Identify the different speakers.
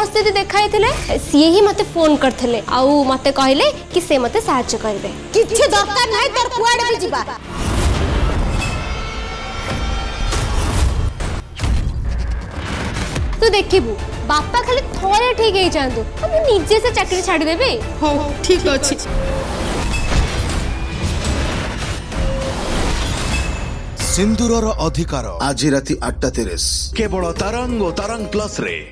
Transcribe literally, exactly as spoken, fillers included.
Speaker 1: उपस्थिति देखाई सी ही मते फोन करथिले आउ मते कहले कि से मते सहायता करबे।
Speaker 2: किछि दरकार नाही तर कुआडे भी जिबा।
Speaker 1: तू देखिबू बापा खाली थोड़े ठीक है जांदू हम निजे से चाकरी छाड़ी देबे।
Speaker 2: हो ठीक अछि।
Speaker 3: सिंदूरर अधिकार आज राति आठ तीस
Speaker 4: केवल तरंग और तरंग प्लस रे।